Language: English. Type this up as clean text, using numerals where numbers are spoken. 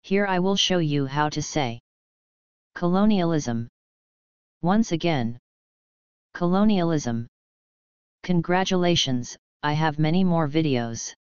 Here I will show you how to say colonialism. Once again, colonialism. Congratulations, I have many more videos.